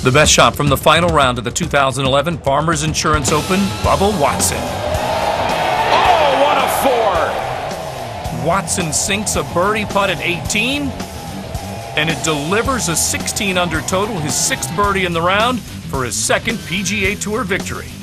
The best shot from the final round of the 2011 Farmers Insurance Open, Bubba Watson. Oh, what a four! Watson sinks a birdie putt at 18, and it delivers a 16 under total, his sixth birdie in the round, for his second PGA Tour victory.